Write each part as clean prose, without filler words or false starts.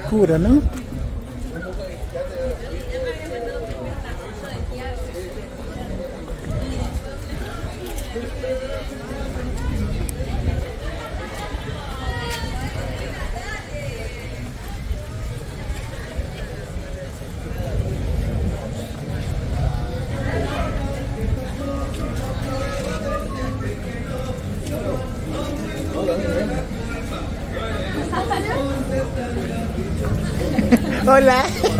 oscuro, ¿no? Hola.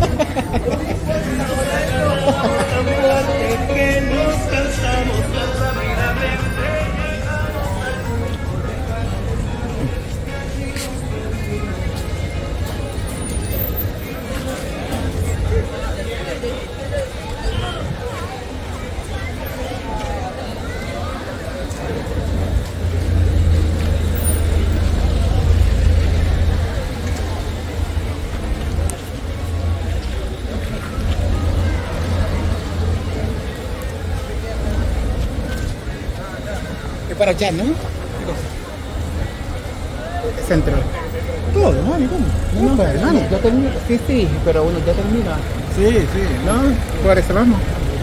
Para allá, ¿no? Centro. Todo, ¿no? ¿Cómo? No, hermano, ya termina. Sí, sí, pero uno ya termina. Sí, sí. ¿No? Por eso vamos.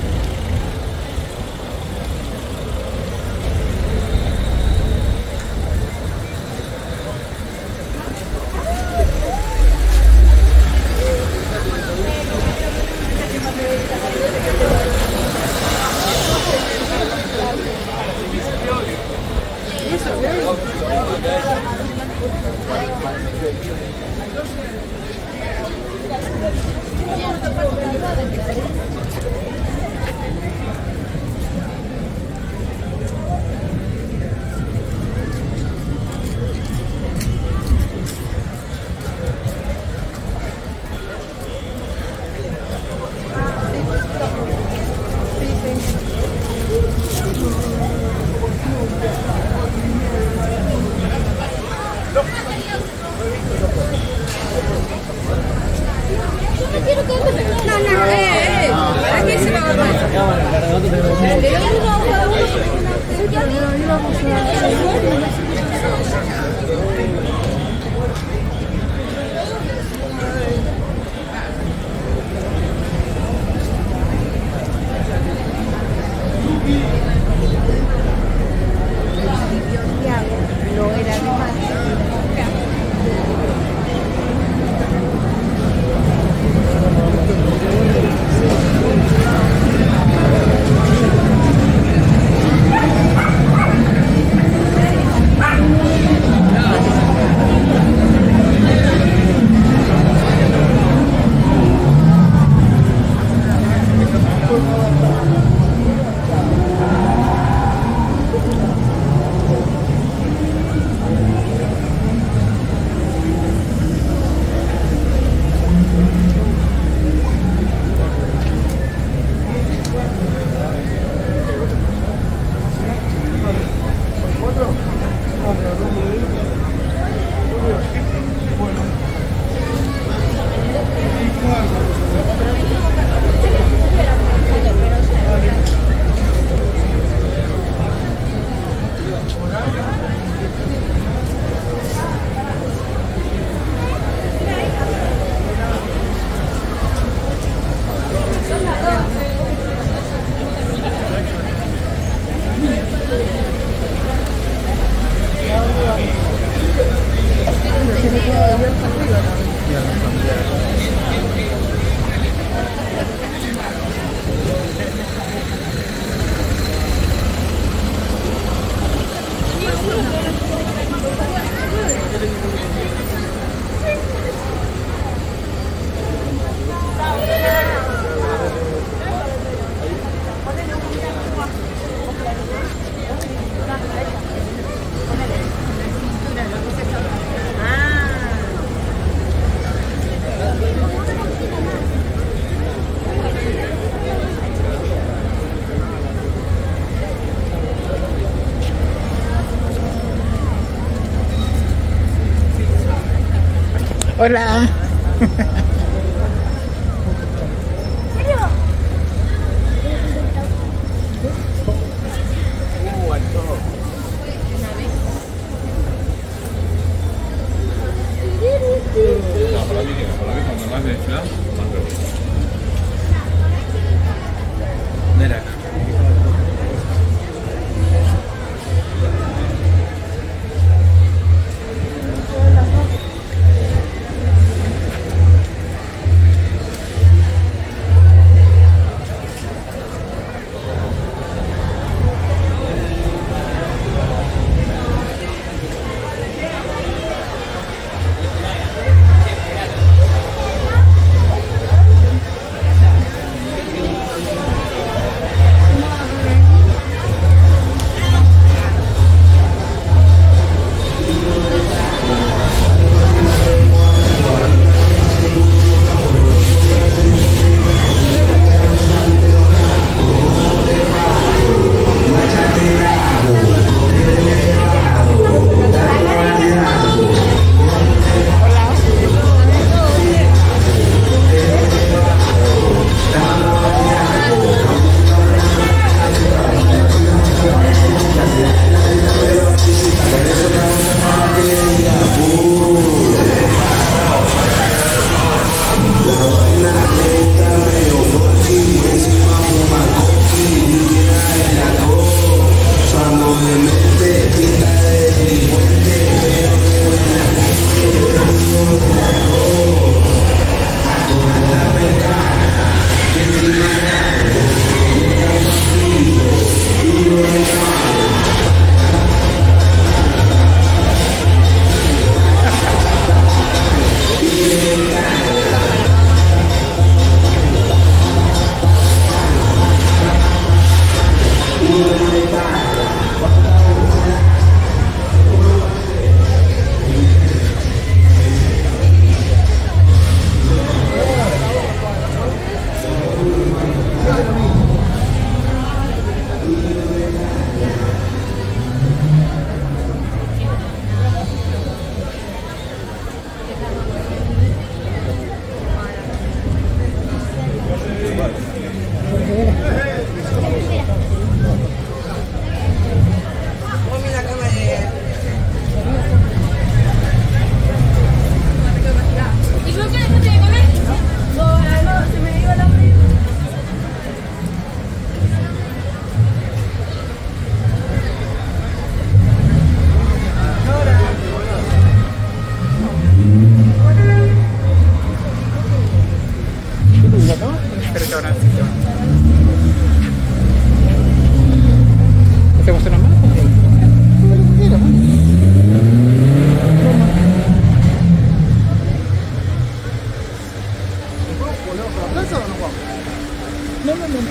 Hola.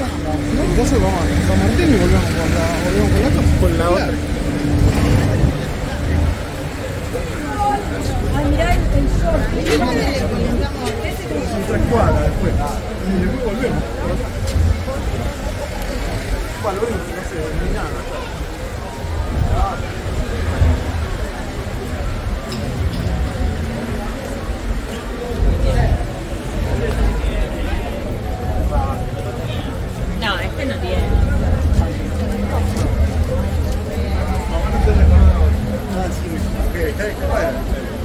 Entonces vamos a San Martín y volvemos con la otra. Ay, mirá el short. Otra escuadra después. Y después volvemos. Volvemos, no sé, ni nada. No, este no tiene. Ah, sí, ok, bueno.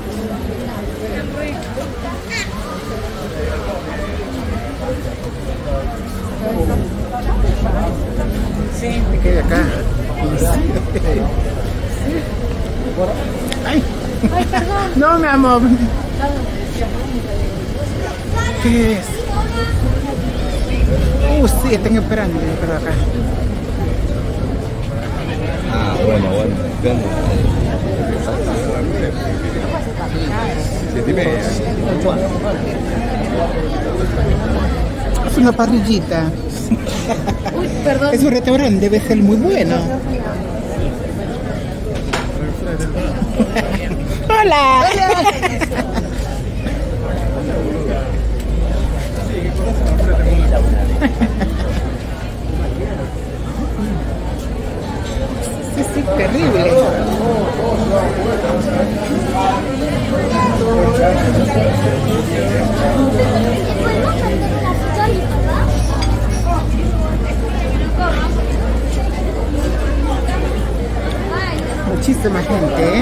Sí, me quedé acá. Ay. Ay, perdón. No, mi amor. ¿Qué es? Sí, están esperando, pero acá. Ah, bueno. Es una parrillita. Uy, perdón. Es un restaurante, debe ser muy bueno. Hola. Sí, terrible. Muchísima gente, ¿eh?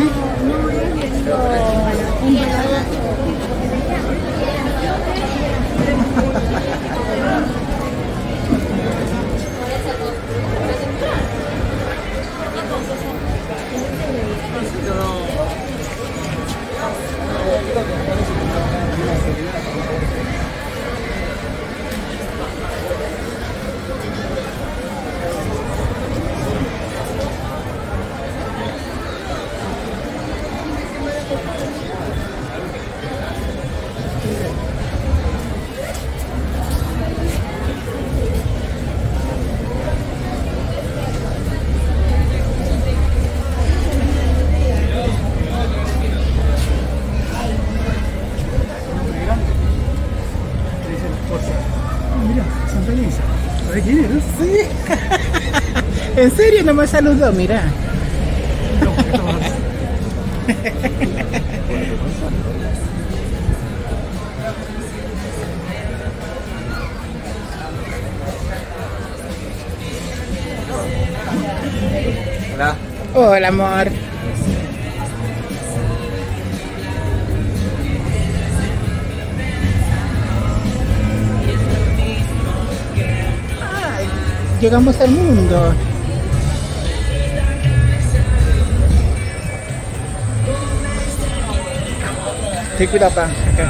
¿Sabes quién es? Sí. En serio, no me saludó, mira. Hola. Hola, amor. Ay, llegamos al mundo. Ten cuidado, pa. Acá.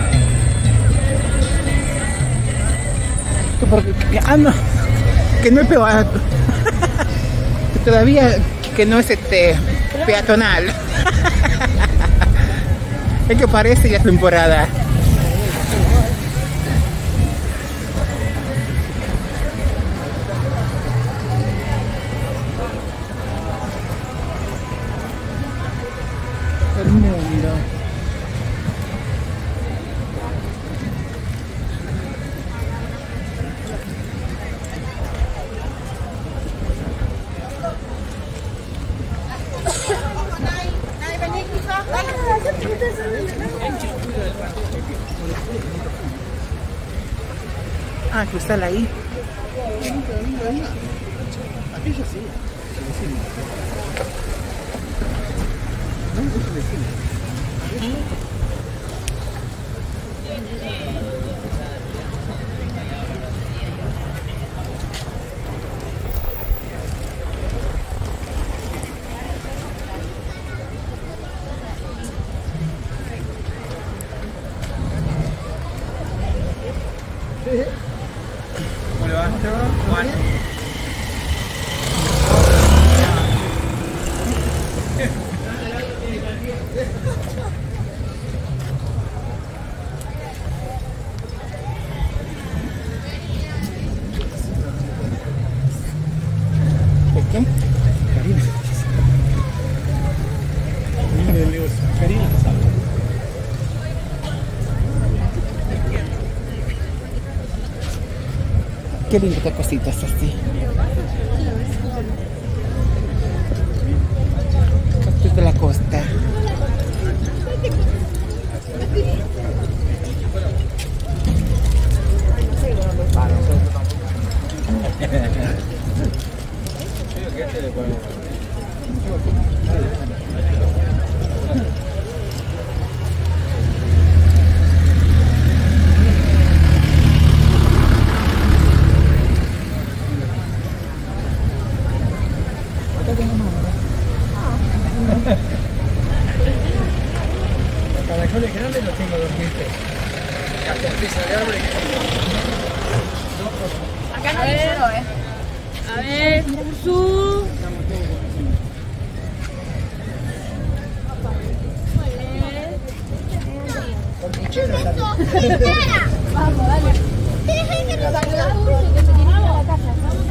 No. Que no es peor. Todavía que no es peatonal. Es que parece ya temporada. El mundo. Ah, cruzar ahí. Aquello sí. No, es el vecino. ¿Cómo le va, Juan? ¿Cómo? Karina. Karina Casal. Qué lindas cositas así. Cactus de la costa. Caracoles grandes los tengo 2000 pesos. La corteza de árbol Acá no hay cero, A ver, su... con puchero también. Vamos, dale. Que nos ayuda mucho, que se tiraba a la casa.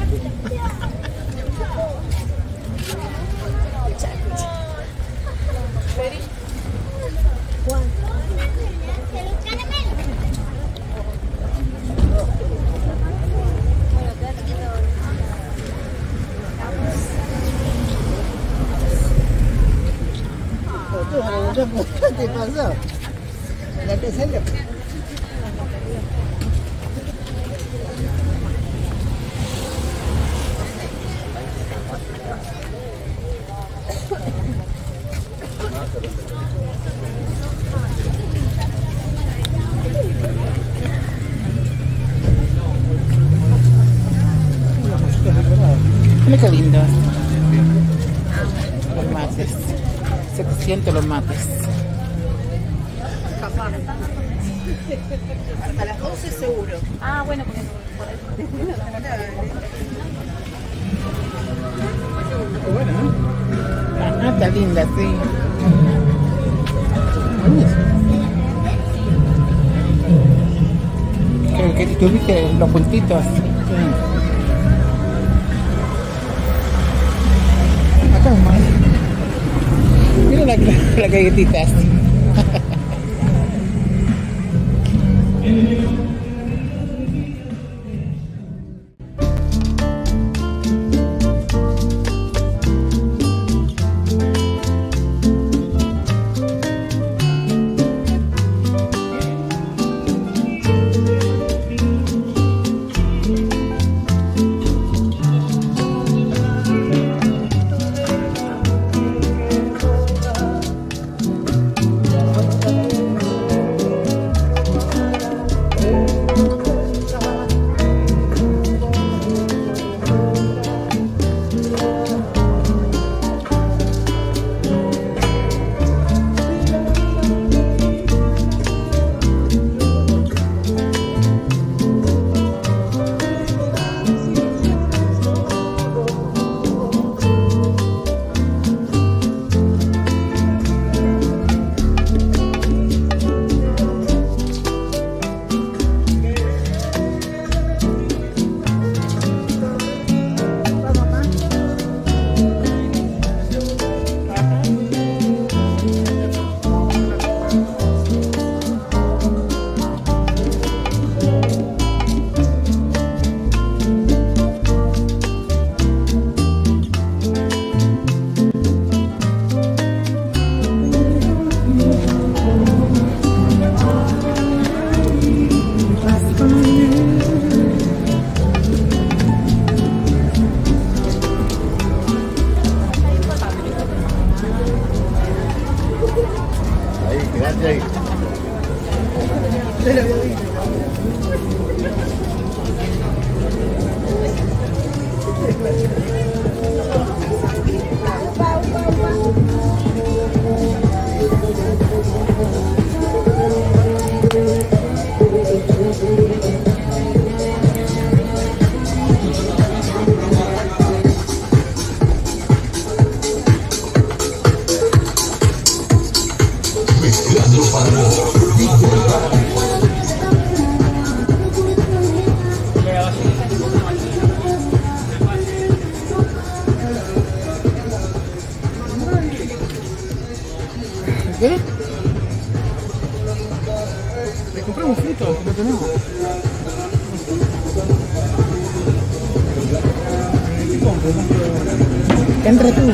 ¿Qué pasó? ¿Ya te salió? Mira qué lindo. Los mates. 700 los mates. Hasta las 12 seguro. Ah, bueno, porque por eso. Bueno, ¿no? Ah, está linda, sí. Que tú viste los puntitos. Sí. Acá más. Mira la galletita. ¿Qué? Le compramos fritos, que lo tenemos. ¿Qué compro? Entra tú.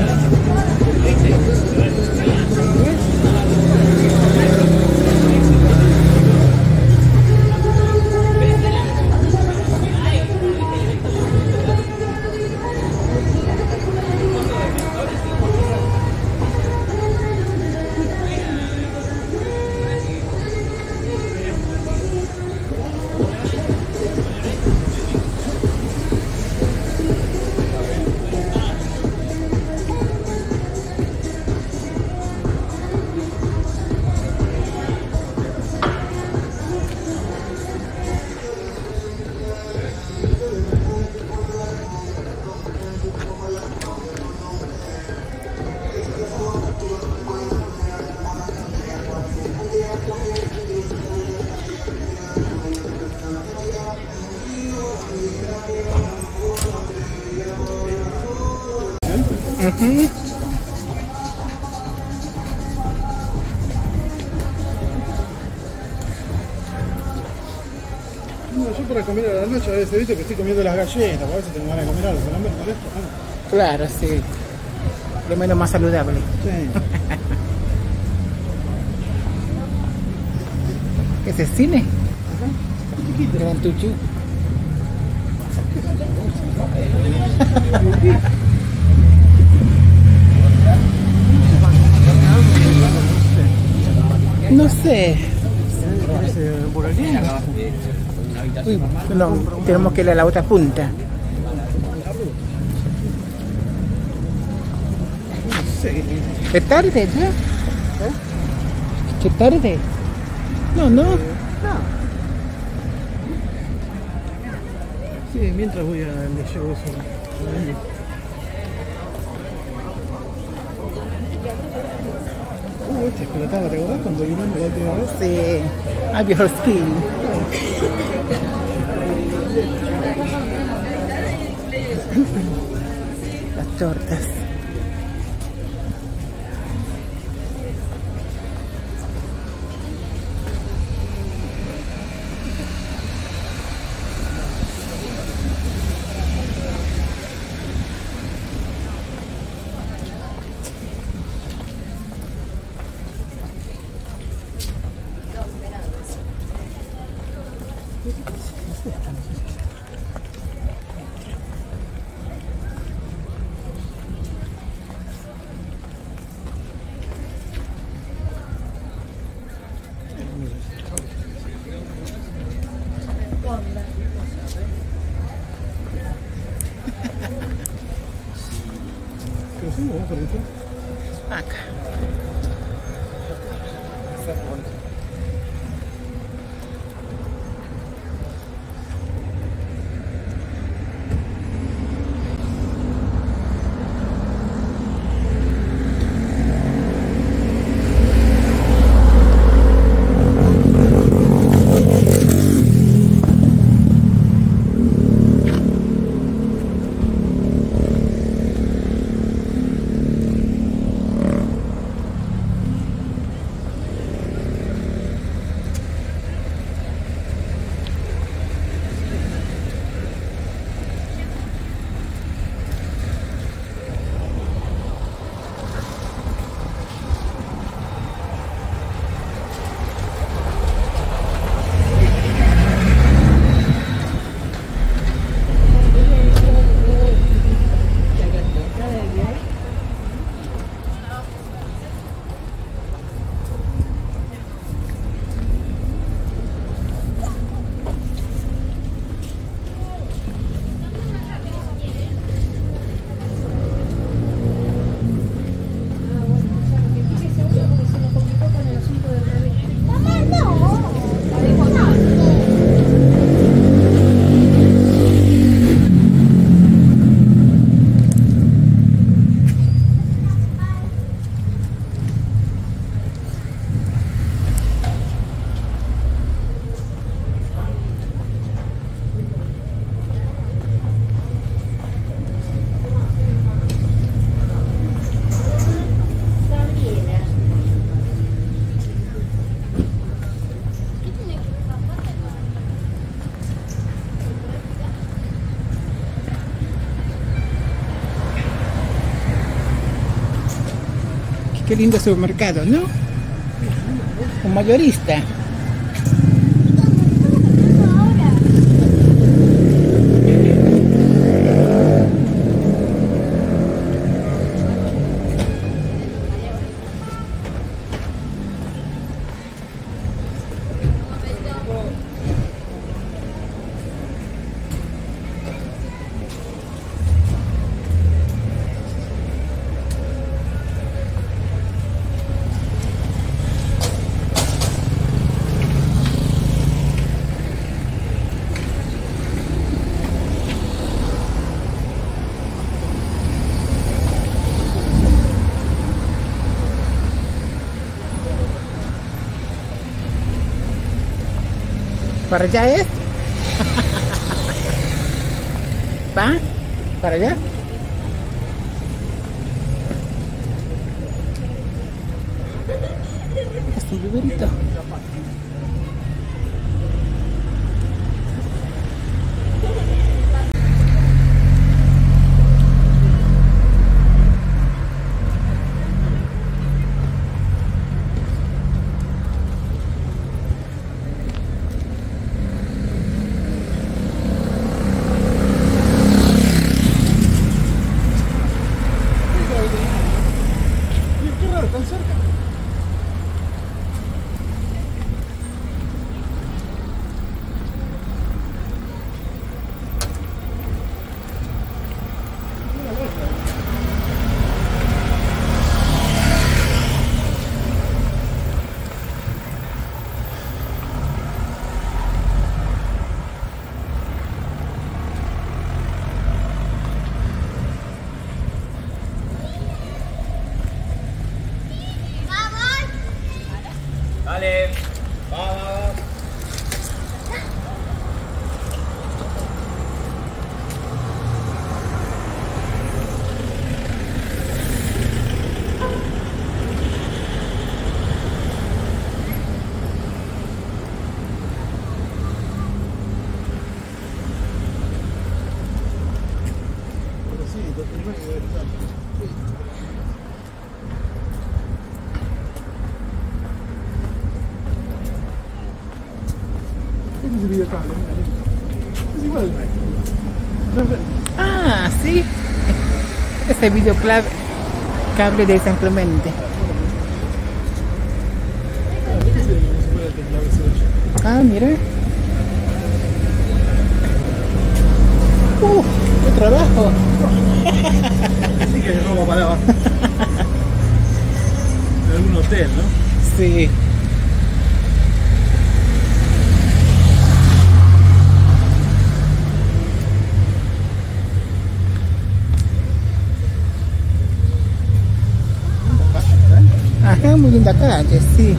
No, yo para comer a la noche a veces he visto que estoy comiendo las galletas, a veces tengo ganas de comer algo, solamente por esto. Claro, sí. Lo menos más saludable. Sí. ¿Ese es cine? Chiquito. Gran Tuchu. No sé. Parece por aquí. Uy, no, tenemos que ir a la otra punta. No sé. ¿Qué tarde ya? ¿Qué tarde? No. Sí, mientras voy a le llevo eso. Este explotaba, ¿te acordás cuando vino la última vez? Sí. Ah, viejo skin. Las tortas. Pero sí, vamos por eso. Acá. Qué lindo supermercado, ¿no? Un mayorista. ¿Para allá es? ¿Va? ¿Para allá? Es un viverito. Tan cerca. Dale. Vamos. Es igual el metro. Ah, sí. Ese cable de San Clemente. Ah, mira. ¡Qué trabajo! Así que robo para abajo. En algún hotel, ¿no? Sí. Ajá, muy linda calle, sí.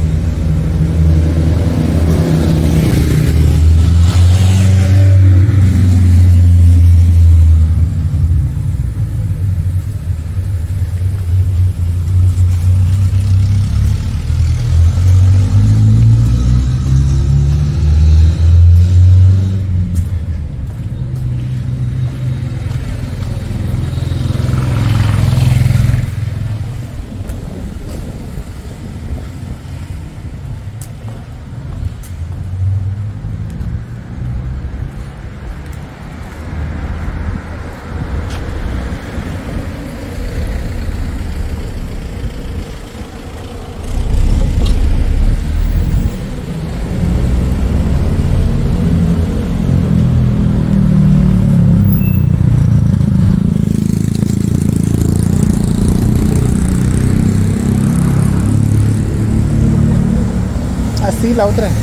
Así la otra.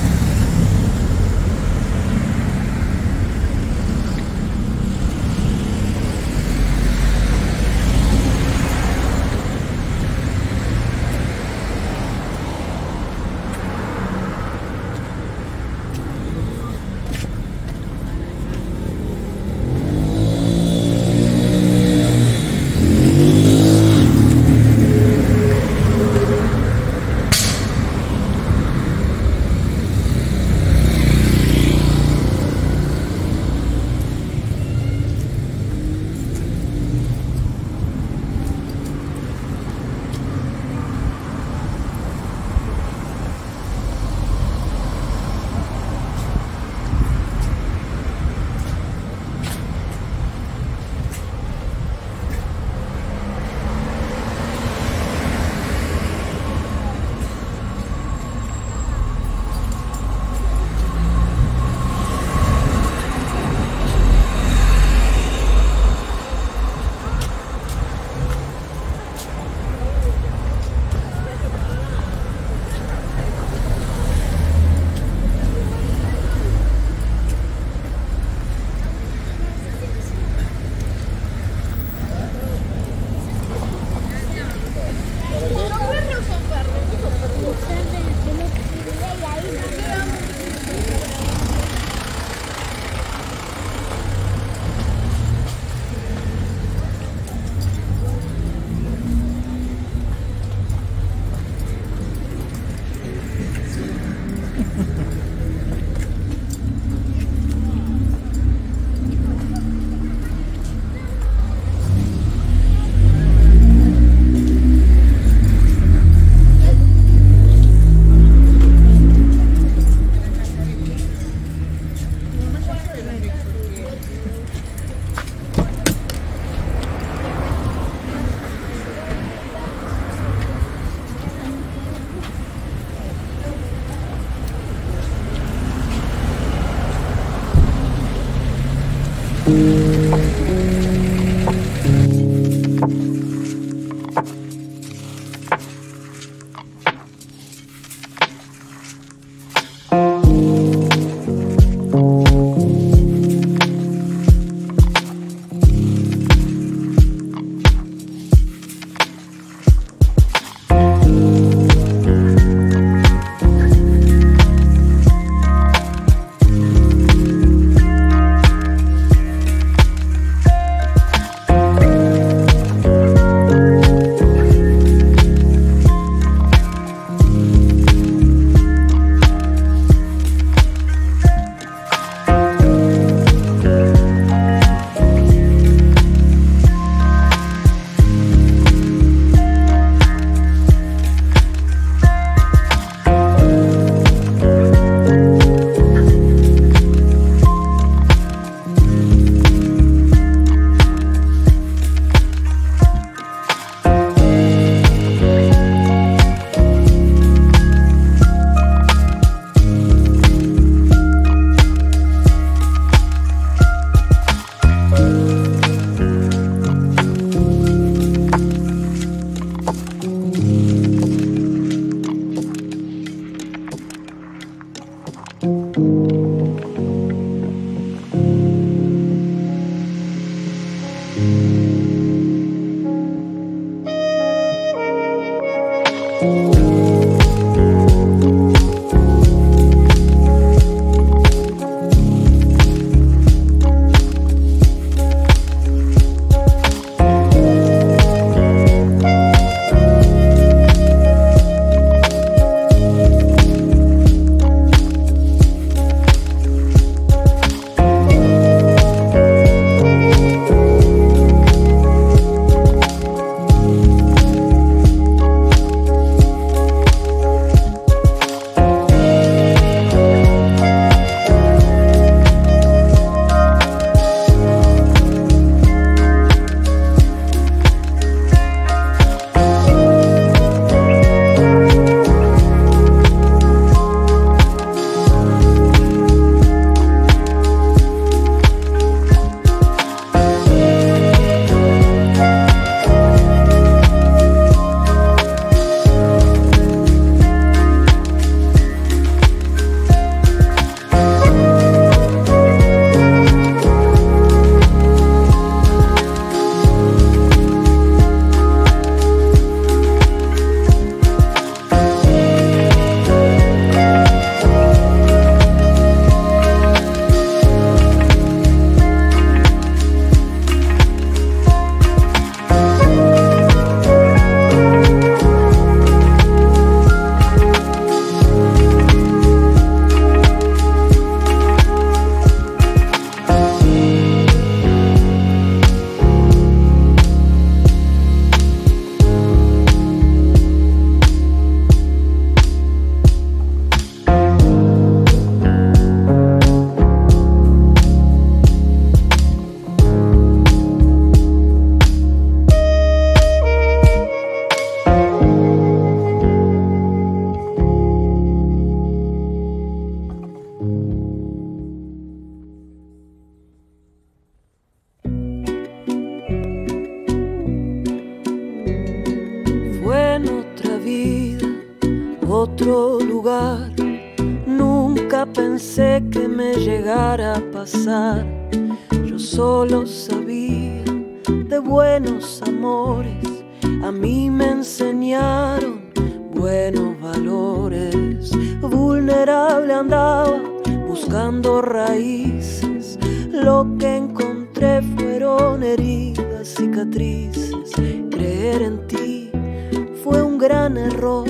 otro lugar. Nunca pensé que me llegara a pasar. Yo solo sabía de buenos amores. A mí me enseñaron buenos valores. Vulnerable andaba buscando raíces. Lo que encontré fueron heridas, cicatrices. Creer en ti fue un gran error.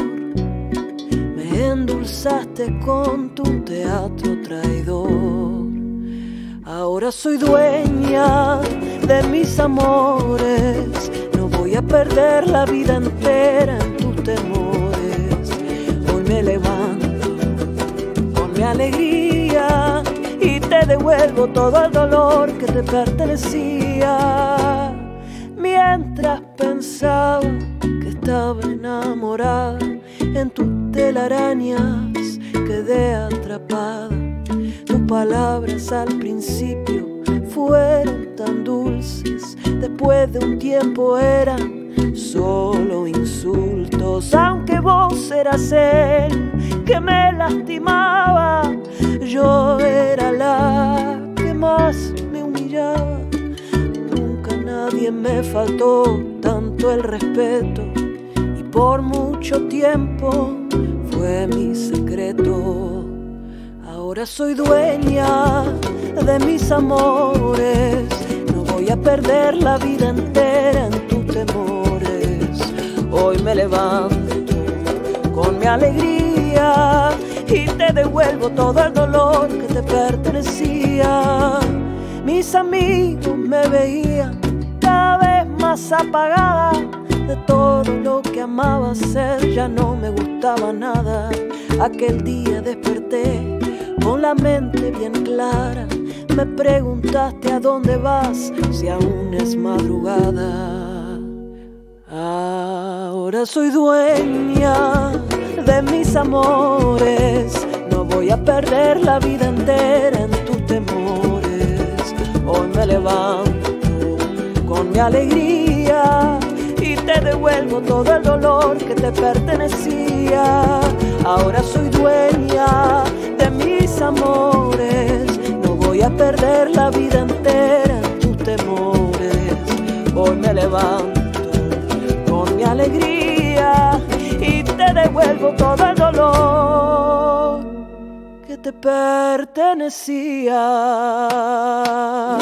Me endulzaste con tu teatro traidor. Ahora soy dueña de mis amores. No voy a perder la vida entera en tus temores. Hoy me levanto con mi alegría y te devuelvo todo el dolor que te pertenecía. Mientras pensaba que estaba enamorada, en tus telarañas quedé atrapada. Tus palabras al principio fueron tan dulces, después de un tiempo eran solo insultos. Aunque vos eras él que me lastimaba, yo era la que más me humillaba. Nunca nadie me faltó tanto el respeto y por mucho tiempo fue mi secreto. Ahora soy dueña de mis amores. No voy a perder la vida entera en tus temores. Hoy me levanto con mi alegría y te devuelvo todo el dolor que te pertenecía. Mis amigos me veían cada vez más apagada. De todo lo que amaba ser ya no me gustaba nada. Aquel día desperté con la mente bien clara. Me preguntaste a dónde vas si aún es madrugada. Ahora soy dueña de mis amores. No voy a perder la vida entera en tus temores. Hoy me levanto con mi alegría y te devuelvo todo el dolor que te pertenecía. Ahora soy dueña de mis amores. No voy a perder la vida entera en tus temores. Hoy me levanto con mi alegría y te devuelvo todo el dolor que te pertenecía.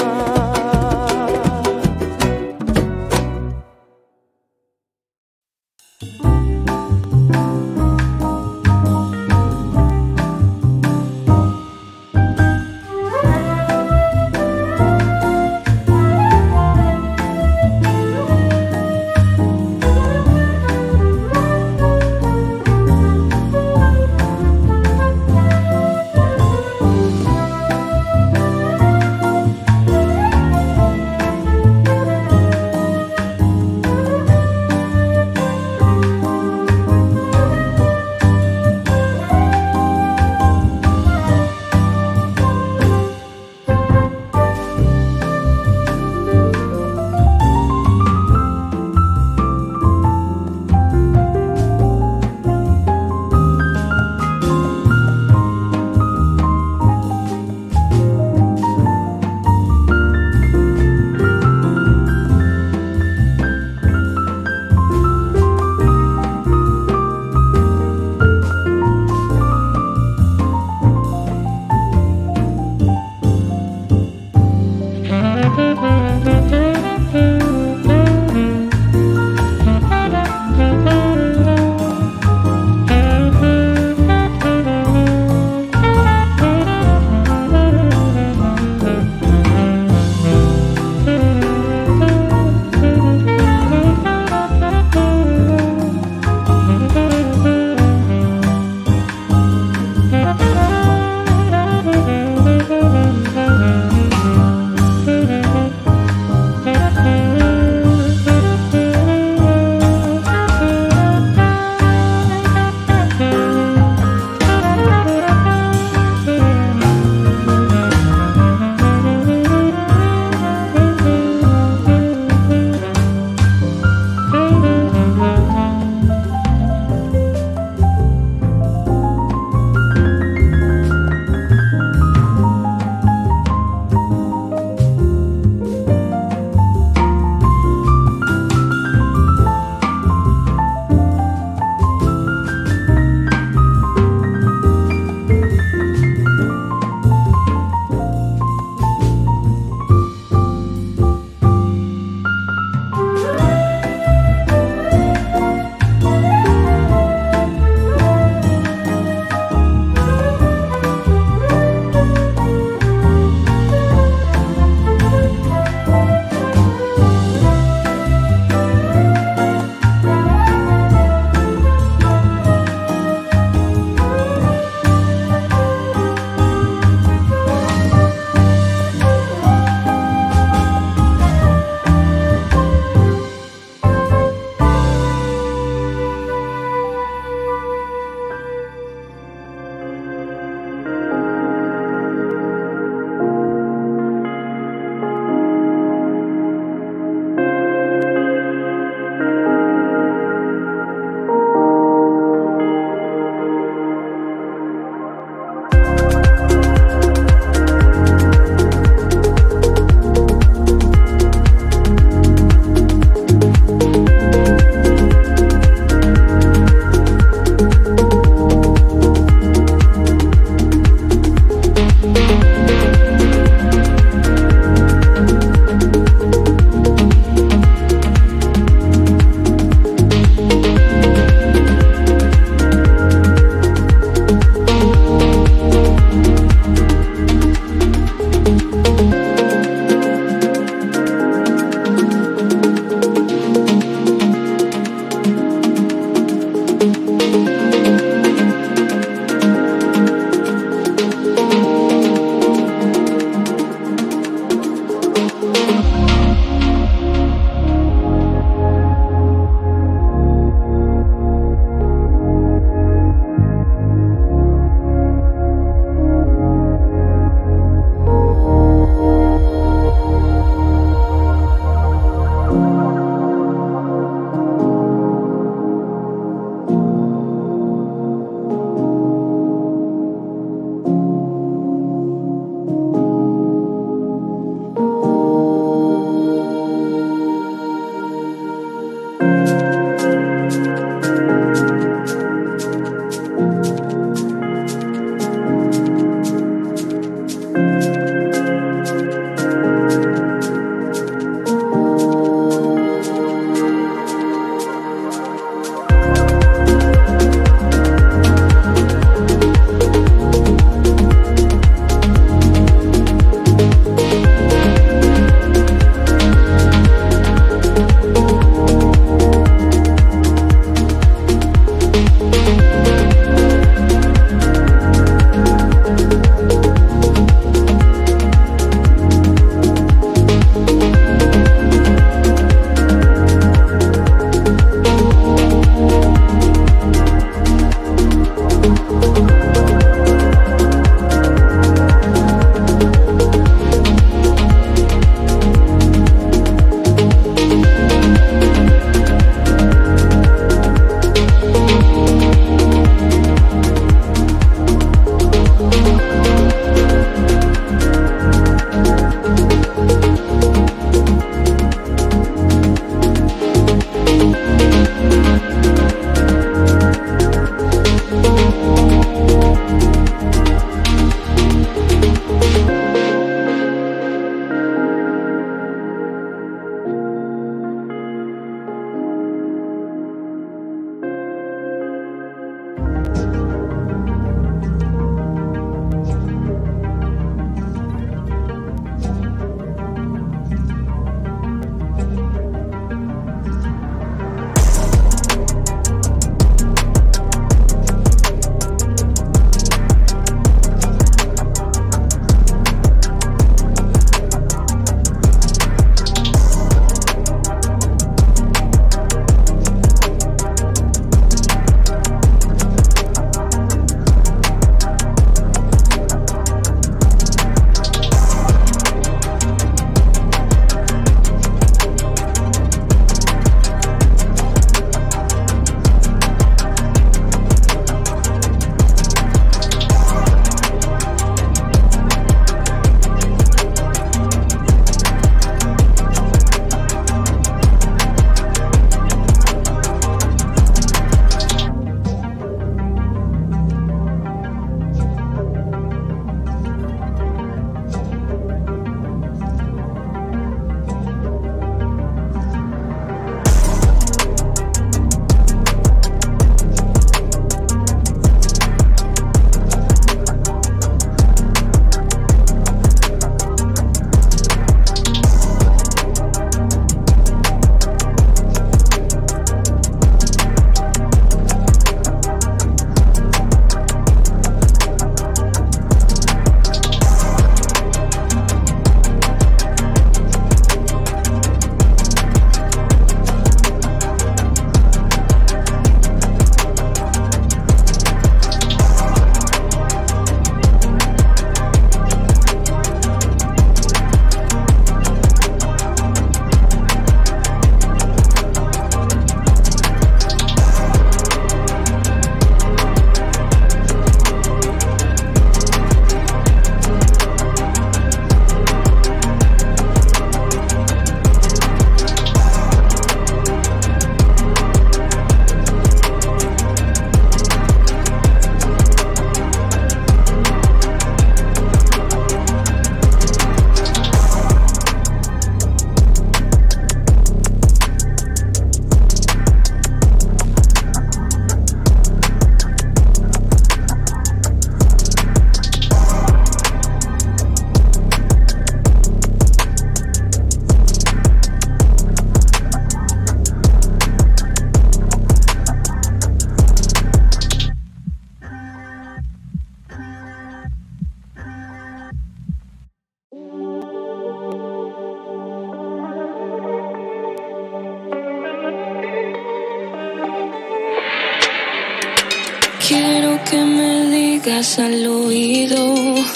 Quiero que me digas al oído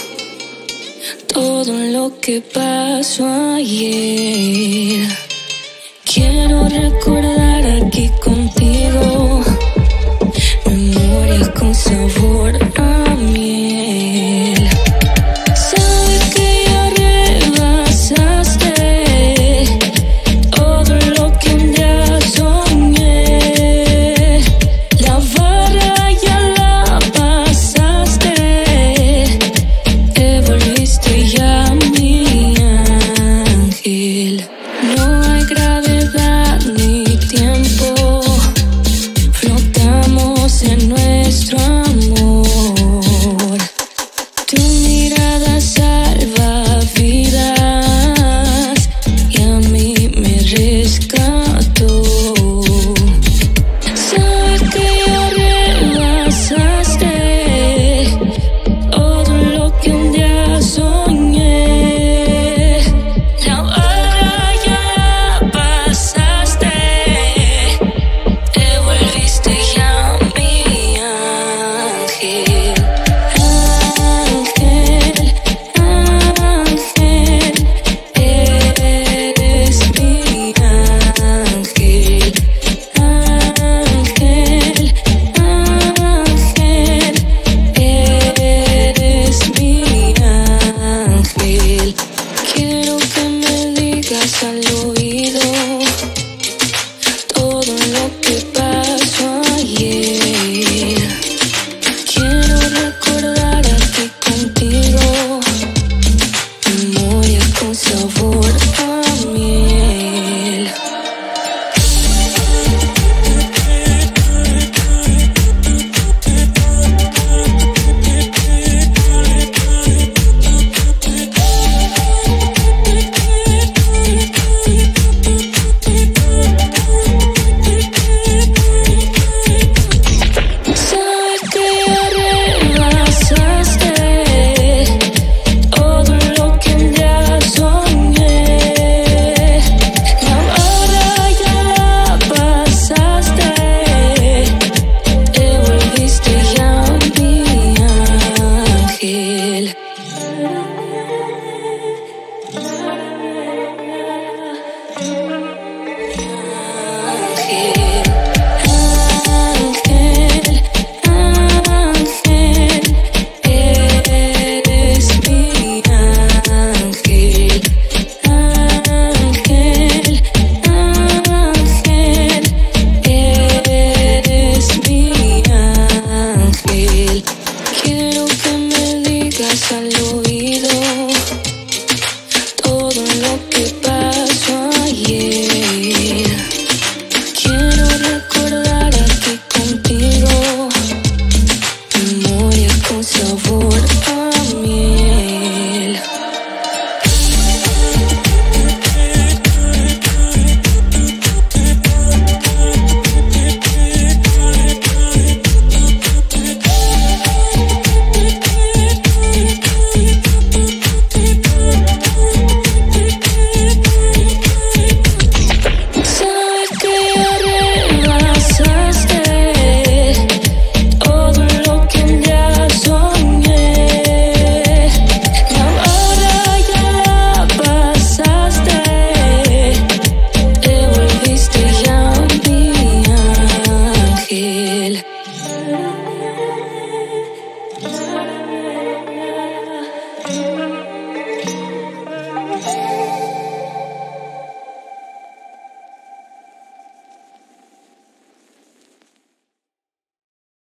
todo lo que pasó ayer. Quiero recordar aquí contigo memorias con sabor